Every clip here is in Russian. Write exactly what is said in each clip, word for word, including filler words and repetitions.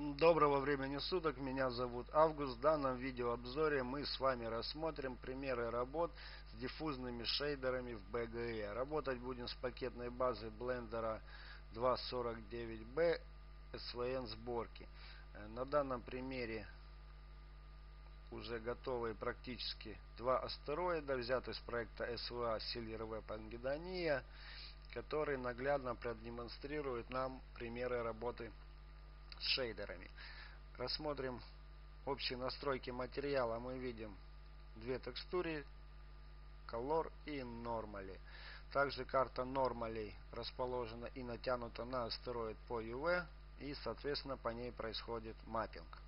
Доброго времени суток, меня зовут Август. В данном видеообзоре мы с вами рассмотрим примеры работ с диффузными шейдерами в би джи и. Работать будем с пакетной базы блендера два сорок девять бэ эс ви эн сборки. На данном примере уже готовы практически два астероида, взяты с проекта эс ви эй Silverweb Anguidonia, который наглядно продемонстрирует нам примеры работы с шейдерами. Рассмотрим общие настройки материала. Мы видим две текстуры: Color и Normally. Также карта Normally расположена и натянута на астероид по ю ви, и соответственно по ней происходит маппинг.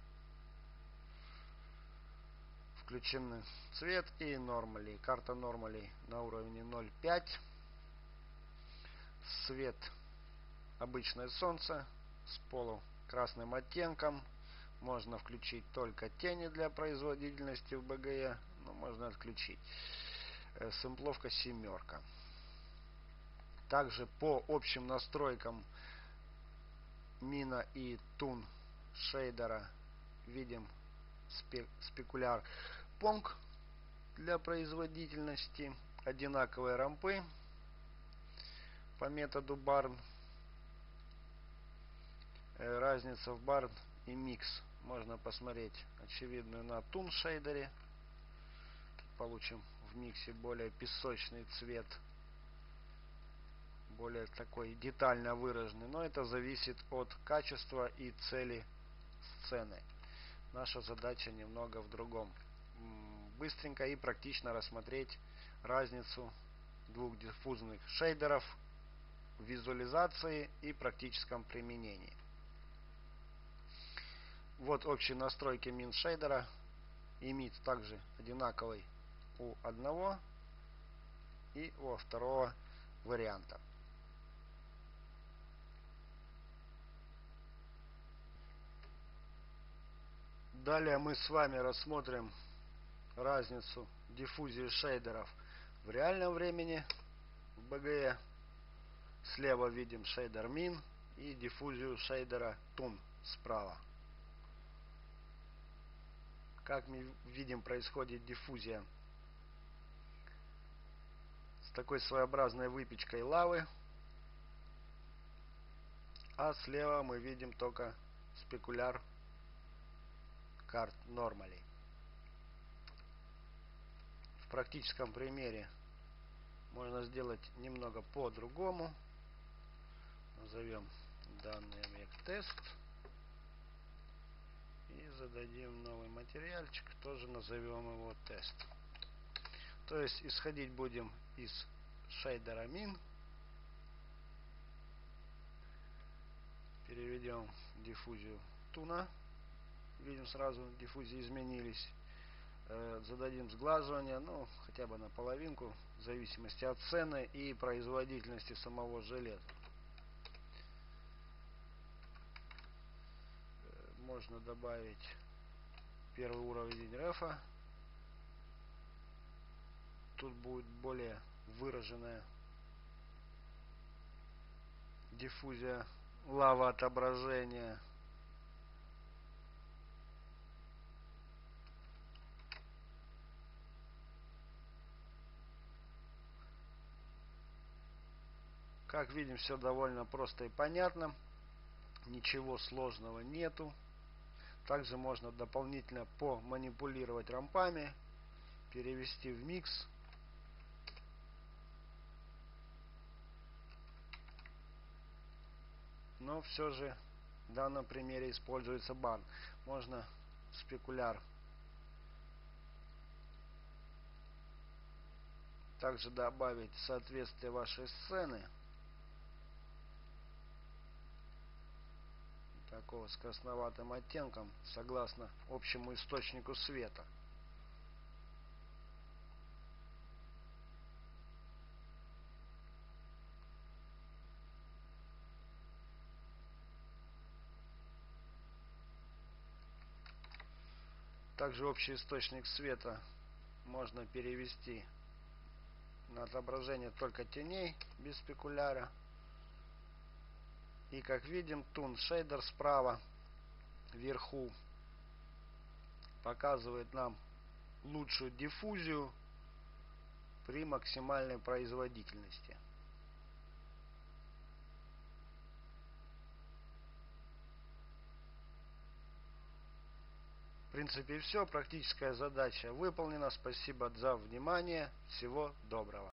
Включены цвет и Normally. Карта Normally на уровне ноль целых пять десятых. Свет обычное солнце с полукрасным оттенком. Можно включить только тени для производительности в би джи и, но можно отключить. Сэмпловка семерка. Также по общим настройкам мина и тун шейдера видим спекуляр понг для производительности, одинаковые рампы по методу барн. Разница в барн и микс можно посмотреть очевидную на тун шейдере. Получим в миксе более песочный цвет, более такой детально выраженный, но это зависит от качества и цели сцены. Наша задача немного в другом: быстренько и практично рассмотреть разницу двух диффузных шейдеров в визуализации и практическом применении. Вот общие настройки мин шейдера. Имид также одинаковый у одного и у второго варианта. Далее мы с вами рассмотрим разницу диффузии шейдеров в реальном времени в би джи и. Слева видим шейдер мин и диффузию шейдера тун справа. Как мы видим, происходит диффузия с такой своеобразной выпечкой лавы, а слева мы видим только спекуляр карт Normally. В практическом примере можно сделать немного по-другому. Назовем данный объект тест и зададим новый материальчик, тоже назовем его тест. То есть исходить будем из шейдера мин, переведем диффузию туна, видим сразу диффузии изменились. Зададим сглаживание, ну хотя бы на половинку, в зависимости от цены и производительности самого железа. Можно добавить первый уровень рефа. Тут будет более выраженная диффузия лава отображения. Как видим, все довольно просто и понятно. Ничего сложного нету. Также можно дополнительно поманипулировать рампами, перевести в микс. Но все же в данном примере используется барн. Можно спекуляр также добавить в соответствие вашей сцены, такого с красноватым оттенком, согласно общему источнику света. Также общий источник света можно перевести на отображение только теней без спекуляра. И как видим, тун шейдер справа вверху показывает нам лучшую диффузию при максимальной производительности. В принципе все, практическая задача выполнена. Спасибо за внимание. Всего доброго.